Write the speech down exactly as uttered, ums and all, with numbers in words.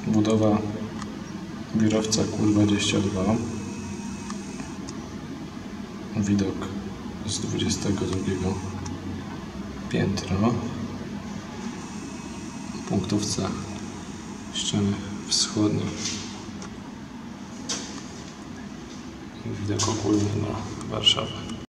Budowa biurowca Q dwadzieścia dwa. Widok z dwudziestego drugiego piętra. Punktowca ściany wschodniej. Widok ogólny na Warszawę.